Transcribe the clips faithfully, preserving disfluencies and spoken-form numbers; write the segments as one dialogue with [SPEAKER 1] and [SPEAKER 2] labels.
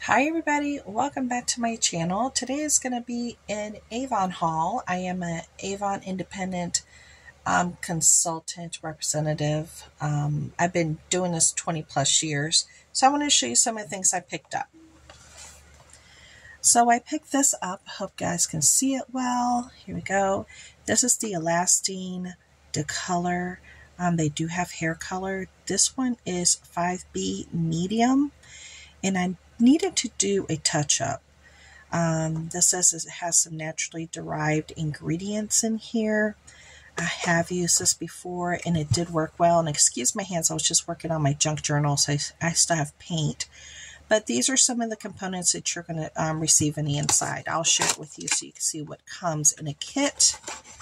[SPEAKER 1] Hi everybody, welcome back to my channel. Today is going to be an Avon haul. I am an Avon independent um, consultant representative. Um, I've been doing this twenty plus years, so I want to show you some of the things I picked up. So I picked this up, hope you guys can see it well. Here we go. This is the Elastine Decolor. Um, they do have hair color. This one is five B medium, and I needed to do a touch-up. Um, this says it has some naturally derived ingredients in here. I have used this before and it did work well. And excuse my hands, I was just working on my junk journal, so I, I still have paint. But these are some of the components that you're going to um, receive in the inside. I'll share it with you so you can see what comes in a kit.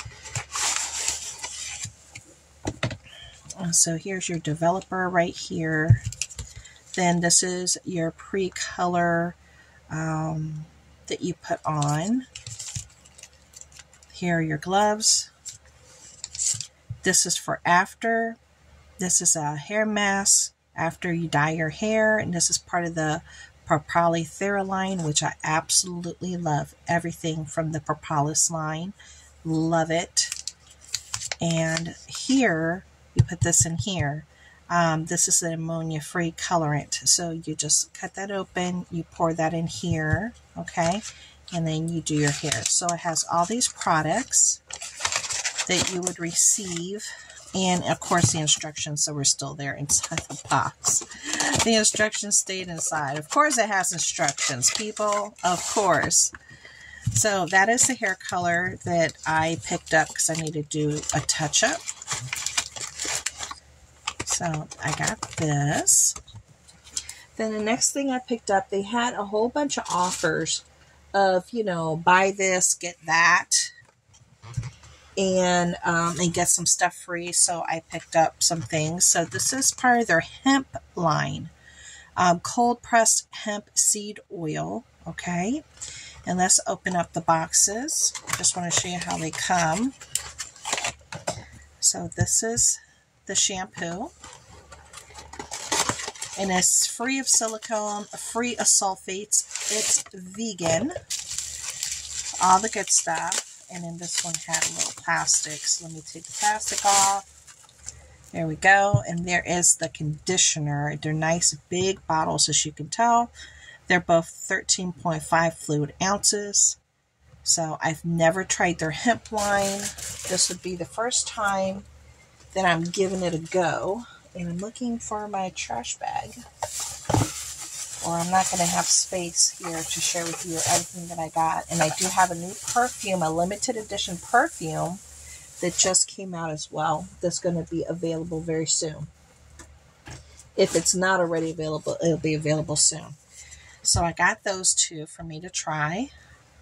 [SPEAKER 1] So here's your developer right here. Then this is your pre-color um, that you put on. Here are your gloves. This is for after. This is a hair mask after you dye your hair. And this is part of the Propolis line, which I absolutely love. Everything from the Propolis line. Love it. And here, you put this in here. Um, this is an ammonia-free colorant. So you just cut that open, you pour that in here, okay? And then you do your hair. So it has all these products that you would receive. And of course the instructions, so we're still there inside the box. The instructions stayed inside. Of course it has instructions, people. Of course. So that is the hair color that I picked up because I need to do a touch-up. So I got this. Then the next thing I picked up, they had a whole bunch of offers of, you know, buy this, get that, and um, and get some stuff free. So I picked up some things. So this is part of their hemp line, um, cold pressed hemp seed oil. Okay, and let's open up the boxes. Just want to show you how they come. So this is the shampoo, and it's free of silicone, free of sulfates, it's vegan, all the good stuff. And then this one had a little plastic, so let me take the plastic off. There we go. And there is the conditioner. They're nice big bottles, as you can tell. They're both thirteen point five fluid ounces. So I've never tried their hemp line. This would be the first time that I'm giving it a go. And I'm looking for my trash bag, or I'm not going to have space here to share with you everything that I got. And I do have a new perfume, a limited edition perfume that just came out as well. That's going to be available very soon. If it's not already available, it'll be available soon. So I got those two for me to try.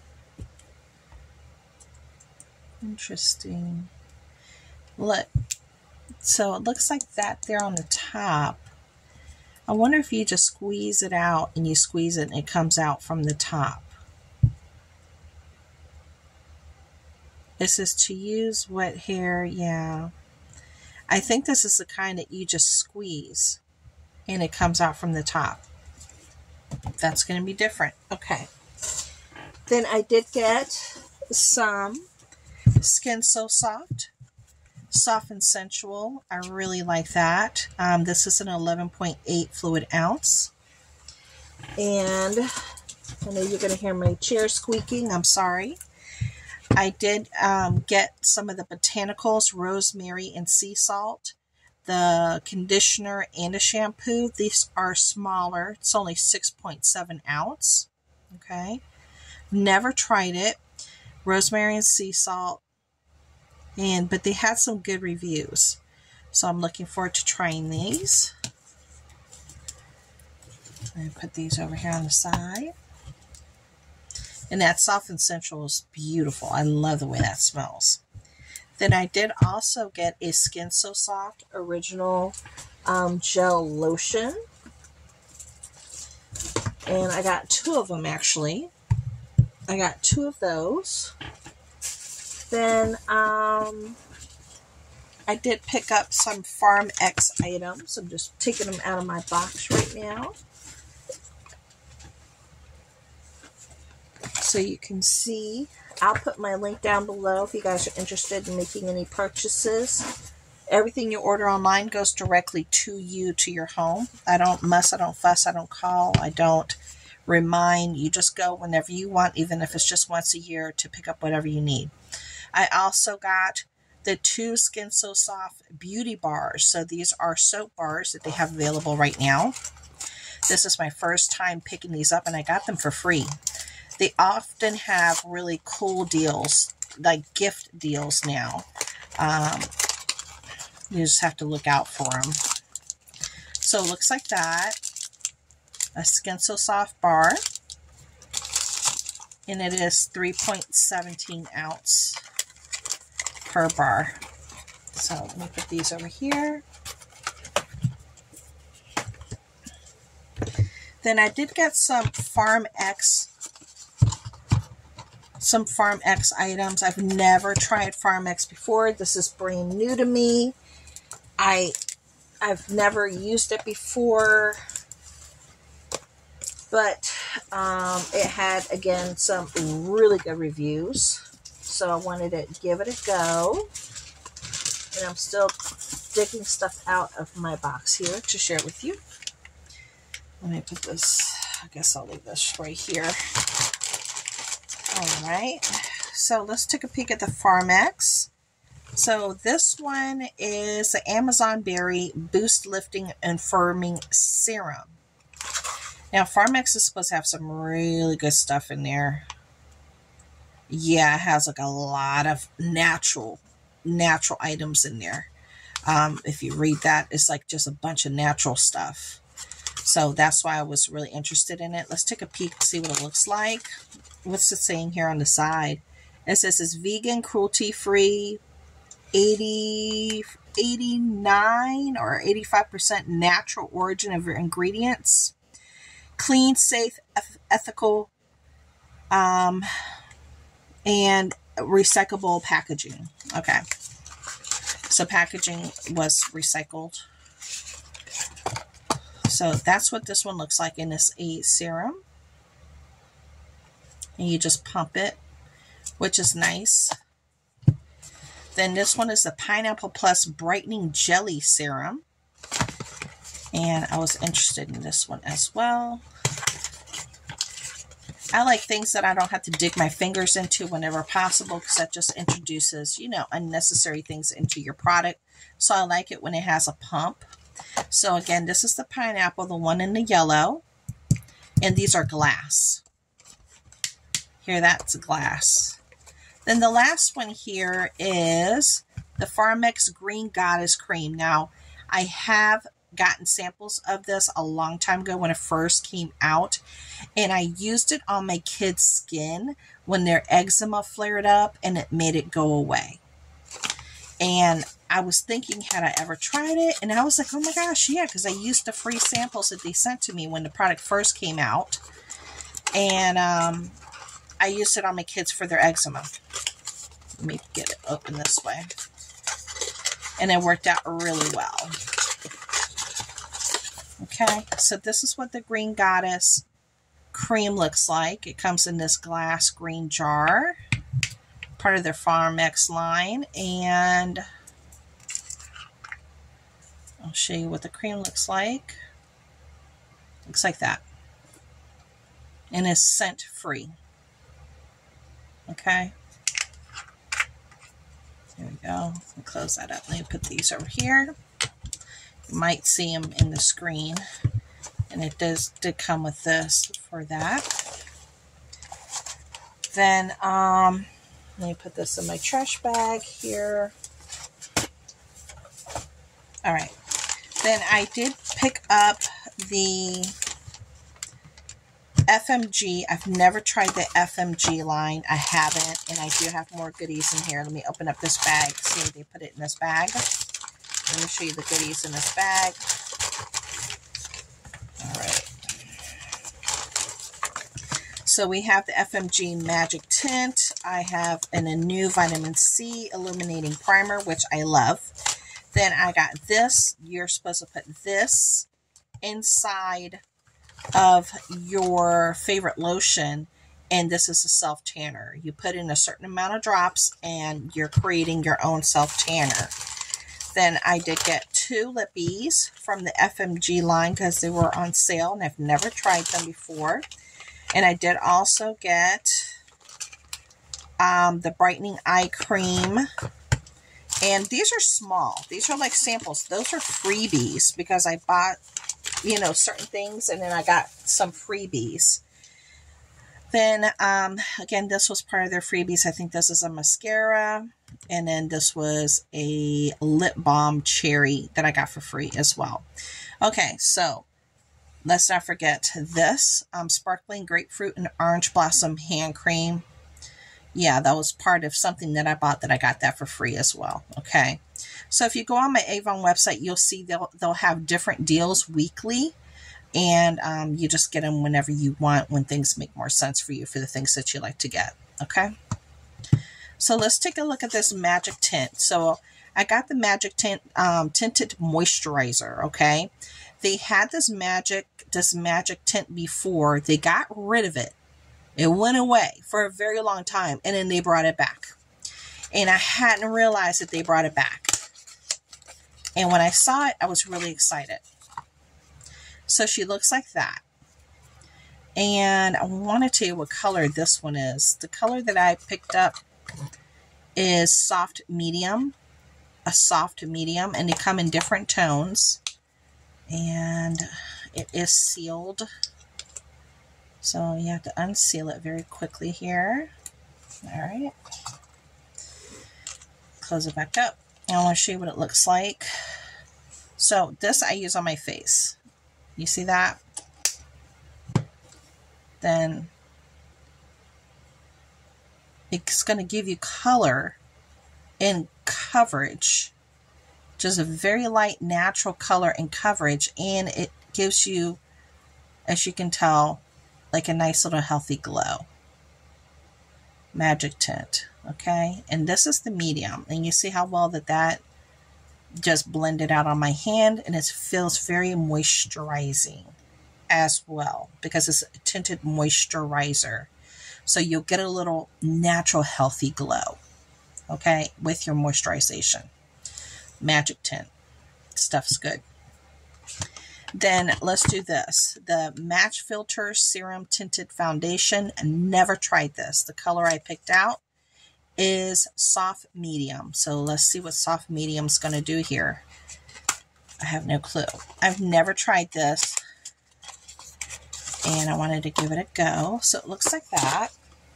[SPEAKER 1] Interesting. Look. So it looks like that there on the top. I wonder if you just squeeze it out and you squeeze it and it comes out from the top. This is to use wet hair. Yeah. I think this is the kind that you just squeeze and it comes out from the top. That's going to be different. Okay. Then I did get some Skin So Soft. Soft and Sensual. I really like that. Um, this is an eleven point eight fluid ounce. And I know you're going to hear my chair squeaking. I'm sorry. I did um, get some of the botanicals, rosemary and sea salt, the conditioner and a shampoo. These are smaller. It's only six point seven ounce. Okay. Never tried it. Rosemary and sea salt. And but they had some good reviews, so I'm looking forward to trying these. I put these over here on the side, and that Soft and Sensual is beautiful. I love the way that smells. Then I did also get a Skin So Soft original um, gel lotion, and I got two of them actually. I got two of those. Then um, I did pick up some Farm X items. I'm just taking them out of my box right now. so you can see. I'll put my link down below if you guys are interested in making any purchases. Everything you order online goes directly to you, to your home. I don't muss, I don't fuss, I don't call, I don't remind. You just go whenever you want, even if it's just once a year, to pick up whatever you need. I also got the two Skin So Soft beauty bars. So these are soap bars that they have available right now. This is my first time picking these up, and I got them for free. They often have really cool deals, like gift deals now. Um, you just have to look out for them. So it looks like that. A Skin So Soft bar. And it is three point one seven ounce per bar. So let me put these over here. Then I did get some Farm X some Farm X items. I've never tried Farm X before. This is brand new to me. I, I've never used it before, but um, it had, again, some really good reviews. So I wanted to give it a go. And I'm still digging stuff out of my box here to share with you. Let me put this, I guess I'll leave this right here. All right, so let's take a peek at the Farm X. So this one is the Amazon Berry Boost Lifting and Firming Serum. Now, Farm X is supposed to have some really good stuff in there. Yeah, it has like a lot of natural, natural items in there. Um, if you read that, it's like just a bunch of natural stuff. So that's why I was really interested in it. Let's take a peek and see what it looks like. What's it saying here on the side? It says it's vegan, cruelty-free, eighty, eighty-nine or eighty-five percent natural origin of your ingredients, clean, safe, ethical, um, and recyclable packaging. Okay. So packaging was recycled. So that's what this one looks like, in this a serum. And you just pump it, which is nice. Then this one is the Pineapple Plus Brightening Jelly Serum. And I was interested in this one as well. I like things that I don't have to dig my fingers into whenever possible, because that just introduces, you know, unnecessary things into your product. So I like it when it has a pump. So again, this is the pineapple, the one in the yellow. And these are glass. Here, that's glass. Then the last one here is the Farm X Green Goddess Cream. Now, I have gotten samples of this a long time ago when it first came out, and I used it on my kids' skin when their eczema flared up, and it made it go away. And I was thinking, had I ever tried it? And I was like, oh my gosh, yeah, because I used the free samples that they sent to me when the product first came out. And um, I used it on my kids for their eczema. Let me get it open this way. And it worked out really well. Okay, so this is what the Green Goddess cream looks like. It comes in this glass green jar, part of their Farm X line, and I'll show you what the cream looks like. Looks like that. And it's scent free. Okay. There we go. I'll close that up. Let me put these over here. You might see them in the screen. And it does did come with this for that. Then um, let me put this in my trash bag here. All right. Then I did pick up the F M G. I've never tried the F M G line. I haven't, and I do have more goodies in here. Let me open up this bag. See if they put it in this bag. Let me show you the goodies in this bag. All right. So we have the F M G Magic Tint. I have an, a new Vitamin C Illuminating Primer, which I love. Then I got this. You're supposed to put this inside of your favorite lotion, And this is a self tanner. You put in a certain amount of drops and you're creating your own self tanner. Then I did get two lippies from the F M G line because they were on sale and I've never tried them before. And I did also get um, the brightening eye cream. And these are small. These are like samples. Those are freebies because I bought, you know, certain things and then I got some freebies. Then, um, again, this was part of their freebies. I think this is a mascara. And then this was a lip balm cherry that I got for free as well. Okay, so let's not forget this um, sparkling grapefruit and orange blossom hand cream. Yeah, that was part of something that I bought that I got that for free as well. Okay, so if you go on my Avon website, you'll see they'll, they'll have different deals weekly. And um, you just get them whenever you want, when things make more sense for you for the things that you like to get. Okay. So let's take a look at this Magic Tint. So I got the Magic Tint um, Tinted Moisturizer. Okay. They had this magic, this Magic Tint before. They got rid of it. It went away for a very long time. And then they brought it back. And I hadn't realized that they brought it back. And when I saw it, I was really excited. So she looks like that. And I want to tell you what color this one is. The color that I picked up is soft medium. A soft medium. And they come in different tones. And it is sealed. So you have to unseal it very quickly here. Alright. Close it back up. And I want to show you what it looks like. So this I use on my face. You see that? Then it's going to give you color and coverage. Just a very light natural color and coverage. And it gives you, as you can tell, like a nice little healthy glow. Magic Tint. Okay. And this is the medium. And you see how well that that just blended out on my hand, and it feels very moisturizing as well because it's a tinted moisturizer. So you'll get a little natural healthy glow, okay, with your moisturization. Magic Tint. Stuff's good. Then let's do this. The Match Filter Serum Tinted Foundation. I never tried this. The color I picked out is soft medium. So let's see what soft medium is going to do here. I have no clue. I've never tried this. And I wanted to give it a go. So it looks like that.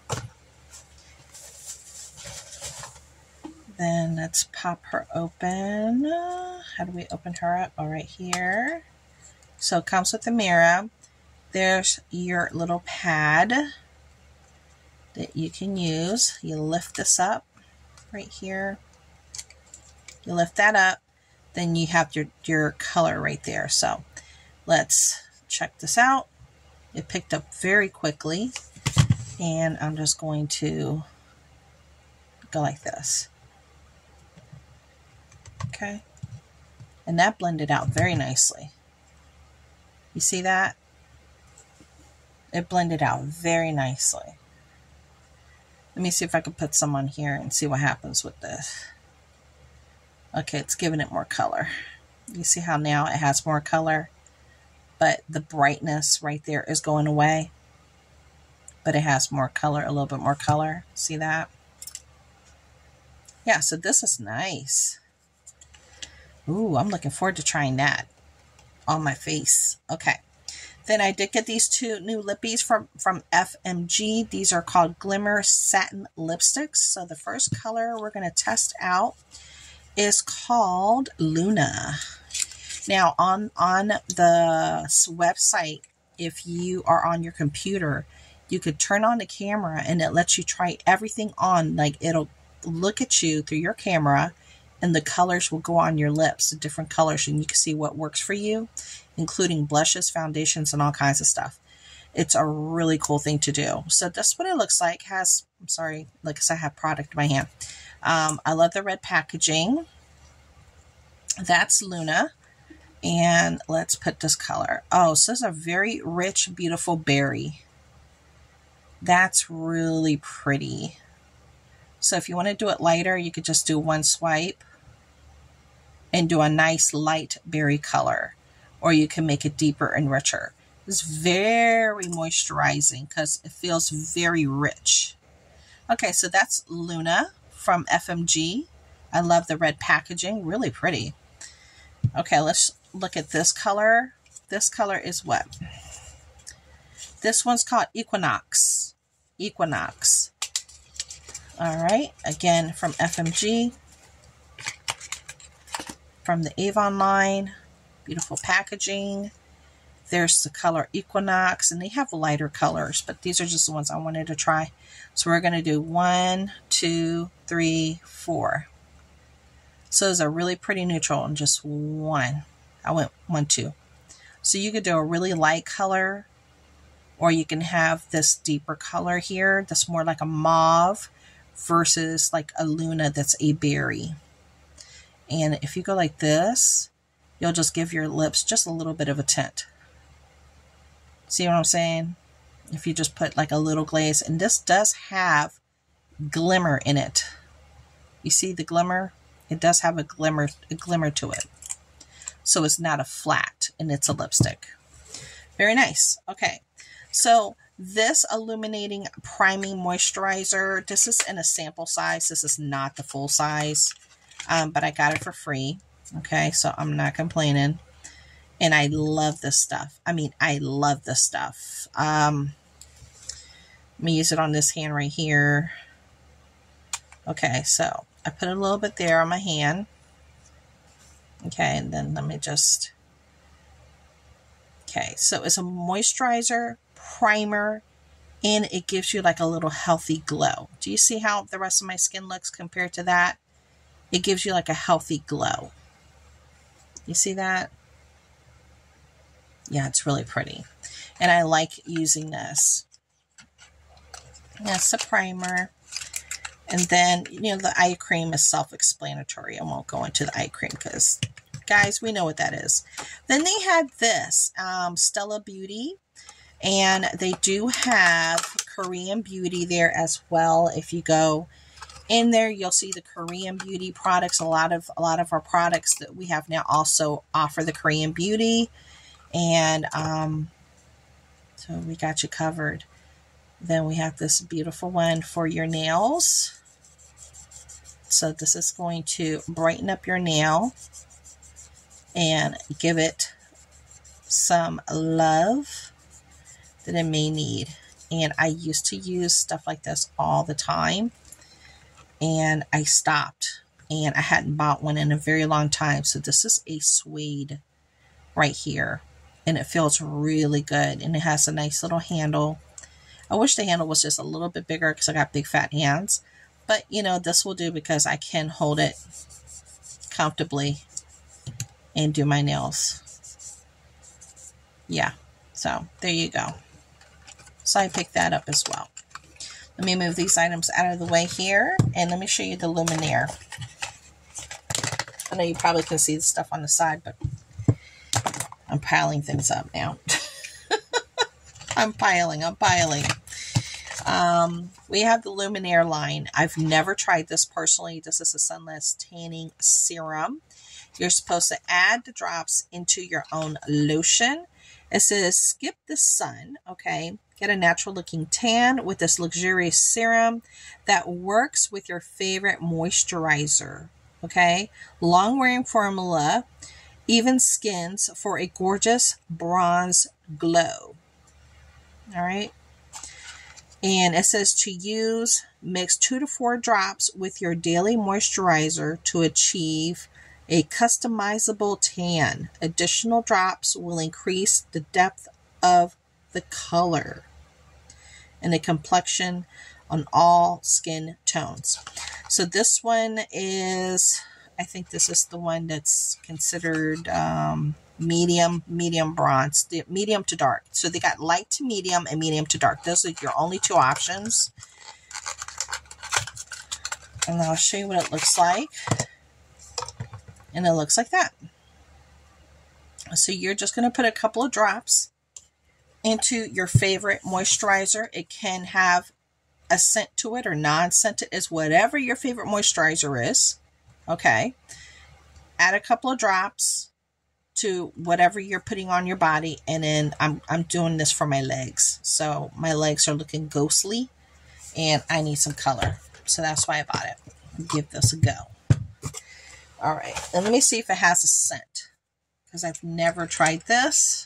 [SPEAKER 1] Then let's pop her open. How do we open her up? Oh, right here. So it comes with the mirror. There's your little pad that you can use. You lift this up right here. You lift that up. Then you have your, your color right there. So let's check this out. It picked up very quickly. And I'm just going to go like this. Okay. And that blended out very nicely. You see that? It blended out very nicely. Let me see if I can put some on here and see what happens with this. Okay, it's giving it more color. You see how now it has more color, but the brightness right there is going away. But it has more color, a little bit more color. See that? Yeah, so this is nice. Ooh, I'm looking forward to trying that on my face. Okay. Then I did get these two new lippies from, from F M G. These are called Glimmer Satin Lipsticks. So the first color we're going to test out is called Luna. Now on, on the website, if you are on your computer, you could turn on the camera and it lets you try everything on. Like it'll look at you through your camera and the colors will go on your lips, the different colors, and you can see what works for you, including blushes, foundations, and all kinds of stuff. It's a really cool thing to do. So that's what it looks like. Has, I'm sorry, like I said, I have product in my hand. Um, I love the red packaging. That's Luna. And let's put this color. Oh, so this is a very rich, beautiful berry. That's really pretty. So if you want to do it lighter, you could just do one swipe and do a nice light berry color, or you can make it deeper and richer. It's very moisturizing because it feels very rich. Okay, so that's Luna from F M G. I love the red packaging, really pretty. Okay, let's look at this color. This color is what? This one's called Equinox. Equinox. All right, again from F M G. From the Avon line. Beautiful packaging. There's the color Equinox, and they have lighter colors, but these are just the ones I wanted to try. So we're going to do one, two, three, four. So it's a really pretty neutral and just one. I went one, two. So you could do a really light color, or you can have this deeper color here that's more like a mauve versus like a Luna that's a berry. And if you go like this, you'll just give your lips just a little bit of a tint. See what I'm saying? If you just put like a little glaze, and this does have glimmer in it. You see the glimmer? It does have a glimmer, a glimmer to it. So it's not a flat, and it's a lipstick. Very nice. Okay. So this illuminating priming moisturizer, this is in a sample size. This is not the full size, um, but I got it for free. Okay. So I'm not complaining. And I love this stuff. I mean, I love this stuff. Um, let me use it on this hand right here. Okay, so I put a little bit there on my hand. Okay, and then let me just... Okay, so it's a moisturizer, primer, and it gives you like a little healthy glow. Do you see how the rest of my skin looks compared to that? It gives you like a healthy glow. You see that? Yeah, it's really pretty. And I like using this. That's the primer. And then, you know, the eye cream is self-explanatory. I won't go into the eye cream because, guys, we know what that is. Then they had this, um, Stella Beauty. And they do have Korean Beauty there as well. If you go in there, you'll see the Korean Beauty products. A lot of, a lot of our products that we have now also offer the Korean Beauty. And um, so we got you covered. Then we have this beautiful one for your nails. So this is going to brighten up your nail and give it some love that it may need. And I used to use stuff like this all the time. And I stopped. And I hadn't bought one in a very long time. So this is a suede right here. And it feels really good. And it has a nice little handle. I wish the handle was just a little bit bigger because I got big fat hands. But, you know, this will do because I can hold it comfortably and do my nails. Yeah. So, there you go. So, I picked that up as well. Let me move these items out of the way here. And let me show you the Luminaire. I know you probably can see the stuff on the side, but I'm piling things up now. I'm piling, I'm piling. Um, we have the Luminaire line. I've never tried this personally. This is a Sunless Tanning Serum. You're supposed to add the drops into your own lotion. It says, skip the sun, okay? Get a natural looking tan with this luxurious serum that works with your favorite moisturizer, okay? Long wearing formula. Even skins for a gorgeous bronze glow. All right. And it says to use, mix two to four drops with your daily moisturizer to achieve a customizable tan. Additional drops will increase the depth of the color and the complexion on all skin tones. So this one is... I think this is the one that's considered um, medium, medium bronze, the medium to dark. So they got light to medium and medium to dark. Those are your only two options. And I'll show you what it looks like. And it looks like that. So you're just going to put a couple of drops into your favorite moisturizer. It can have a scent to it or non-scented, is whatever your favorite moisturizer is. Okay. Add a couple of drops to whatever you're putting on your body. And then I'm, I'm doing this for my legs. So my legs are looking ghostly and I need some color. So that's why I bought it. Give this a go. All right. And let me see if it has a scent, because I've never tried this.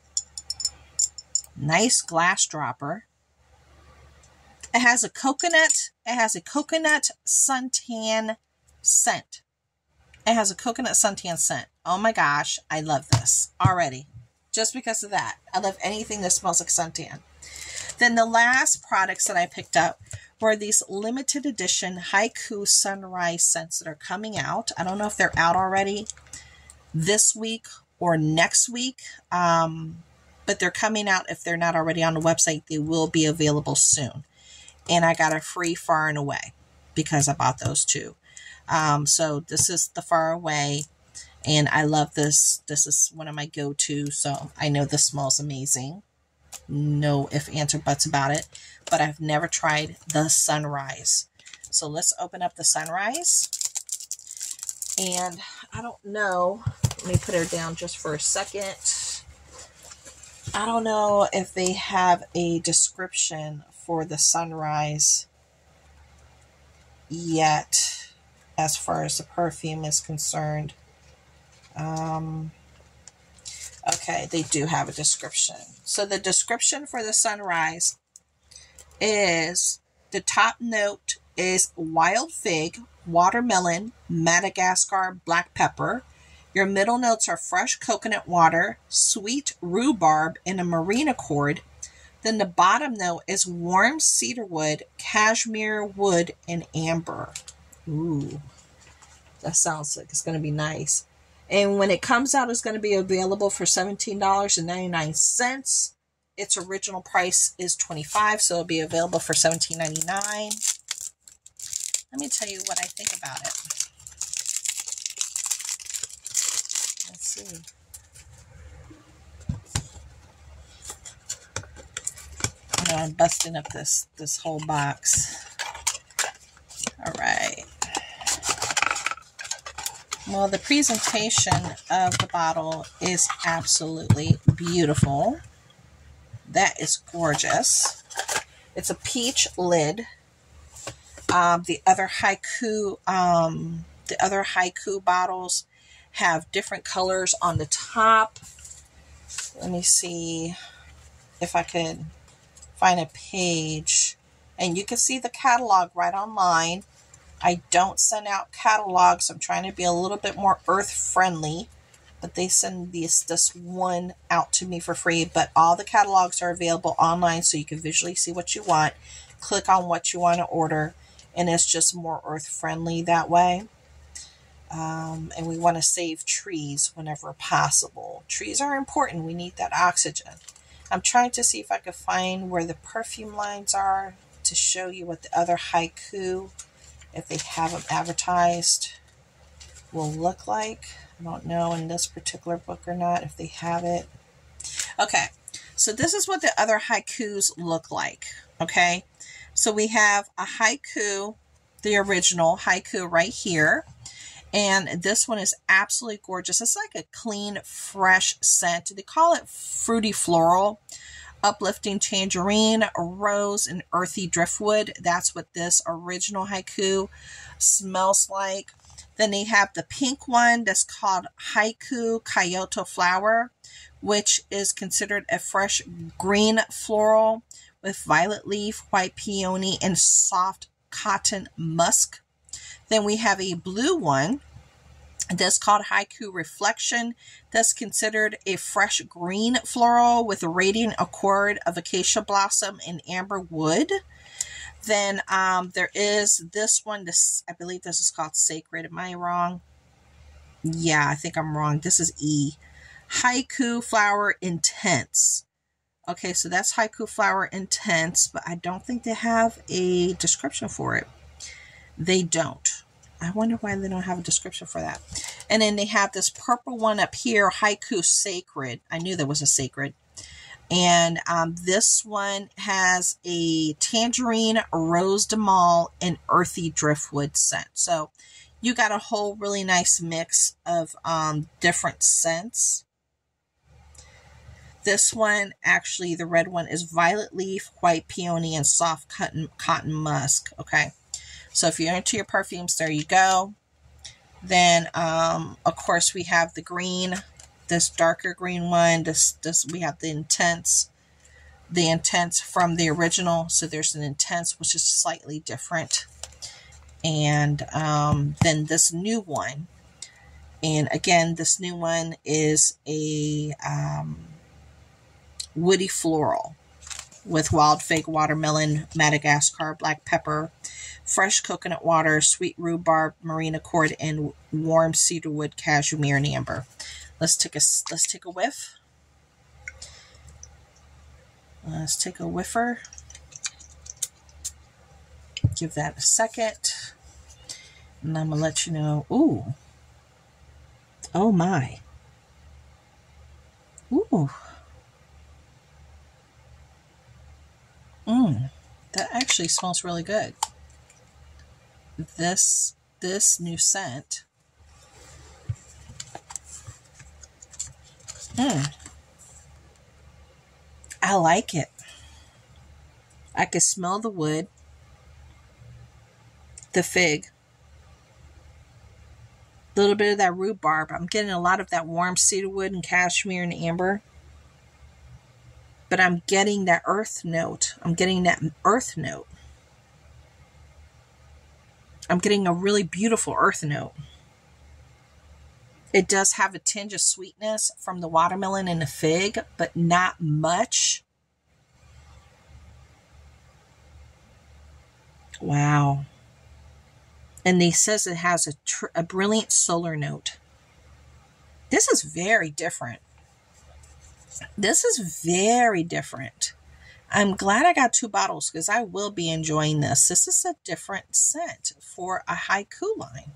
[SPEAKER 1] Nice glass dropper. It has a coconut. It has a coconut suntan scent. It has a coconut suntan scent. Oh my gosh, I love this already. Just because of that. I love anything that smells like suntan. Then the last products that I picked up were these limited edition Haiku Sunrise scents that are coming out. I don't know if they're out already this week or next week. Um, but they're coming out. If they're not already on the website, they will be available soon. And I got a free Far and Away because I bought those two. Um, so this is the Far Away, and I love this. This is one of my go-to, so I know this smells amazing. No ifs, ands, or buts about it. But I've never tried the Sunrise. So let's open up the Sunrise. And I don't know. Let me put her down just for a second. I don't know if they have a description for the Sunrise yet as far as the perfume is concerned. Um, okay, they do have a description. So the description for the Sunrise is the top note is wild fig, watermelon, Madagascar black pepper. Your middle notes are fresh coconut water, sweet rhubarb, and a marine accord. Then the bottom note is warm cedarwood, cashmere wood, and amber. Ooh, that sounds like it's going to be nice. And when it comes out, it's going to be available for seventeen ninety-nine. Its original price is twenty-five dollars, so it'll be available for seventeen ninety-nine. Let me tell you what I think about it. Let's see. Oh, I'm busting up this, this whole box. All right. Well, the presentation of the bottle is absolutely beautiful. That is gorgeous. It's a peach lid. Um, the other Haiku, um, the other Haiku bottles have different colors on the top. Let me see if I could find a page. And you can see the catalog right online. I don't send out catalogs. I'm trying to be a little bit more earth friendly. But they send this, this one out to me for free. But all the catalogs are available online so you can visually see what you want. Click on what you want to order. And it's just more earth friendly that way. Um, and we want to save trees whenever possible. Trees are important. We need that oxygen. I'm trying to see if I can find where the perfume lines are to show you what the other Haiku, if they have them advertised, will look like. I don't know in this particular book or not if they have it. Okay, so this is what the other Haikus look like. Okay, so we have a Haiku, the original Haiku right here. And this one is absolutely gorgeous. It's like a clean, fresh scent. They call it fruity floral, uplifting tangerine, rose, and earthy driftwood. That's what this original Haiku smells like. Then they have the pink one that's called Haiku Kyoto Flower, which is considered a fresh green floral with violet leaf, white peony, and soft cotton musk. Then we have a blue one that's called Haiku Reflection. That's considered a fresh green floral with a radiant accord of acacia blossom and amber wood. Then um, there is this one. This I believe this is called Sacred. Am I wrong? Yeah, I think I'm wrong. This is E. Haiku Flower Intense. Okay, so that's Haiku Flower Intense, but I don't think they have a description for it. They don't. I wonder why they don't have a description for that. And then they have this purple one up here, Haiku Sacred. I knew there was a Sacred. And um, this one has a tangerine, rose de mal, and earthy driftwood scent. So you got a whole really nice mix of um, different scents. This one, actually, the red one is violet leaf, white peony, and soft cotton, cotton musk. Okay, so if you're into your perfumes, there you go. Then, um, of course, we have the green, this darker green one. This, this we have the intense, the intense from the original. So there's an intense, which is slightly different. And um, then this new one. And again, this new one is a um, woody floral with wild fig, watermelon, Madagascar, black pepper, fresh coconut water, sweet rhubarb, marine accord, and warm cedarwood, cashmere, and amber. Let's take a let's take a whiff. Let's take a whiffer. Give that a second, and I'm gonna let you know. Ooh, oh my. Ooh. Mmm. That actually smells really good. This this new scent. Mm. I like it. I can smell the wood, the fig, a little bit of that rhubarb. I'm getting a lot of that warm cedarwood and cashmere and amber. But I'm getting that earth note. I'm getting that earth note. I'm getting a really beautiful earth note. It does have a tinge of sweetness from the watermelon and the fig, but not much. Wow. And he says it has a, tr a brilliant solar note. This is very different. This is very different. I'm glad I got two bottles because I will be enjoying this. This is a different scent for a haiku line.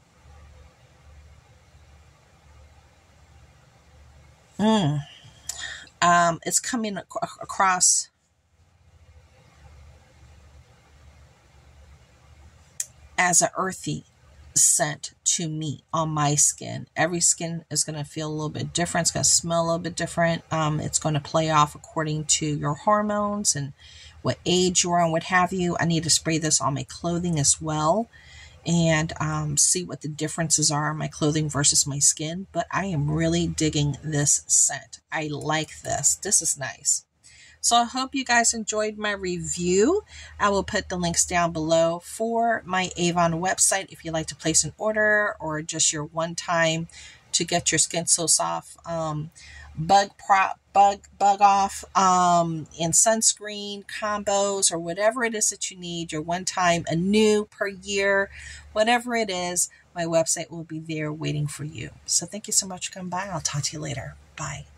[SPEAKER 1] Mm. Um, it's coming ac across as an earthy scent to me on my skin. Every skin is going to feel a little bit different. It's going to smell a little bit different. Um, it's going to play off according to your hormones and what age you're on, what have you. I need to spray this on my clothing as well and um, see what the differences are on my clothing versus my skin. But I am really digging this scent. I like this. This is nice. So I hope you guys enjoyed my review. I will put the links down below for my Avon website if you'd like to place an order or just your one time to get your Skin So Soft um, bug prop, bug bug off um, and sunscreen combos or whatever it is that you need. Your one time, a new per year, whatever it is. My website will be there waiting for you. So thank you so much for coming by. I'll talk to you later. Bye.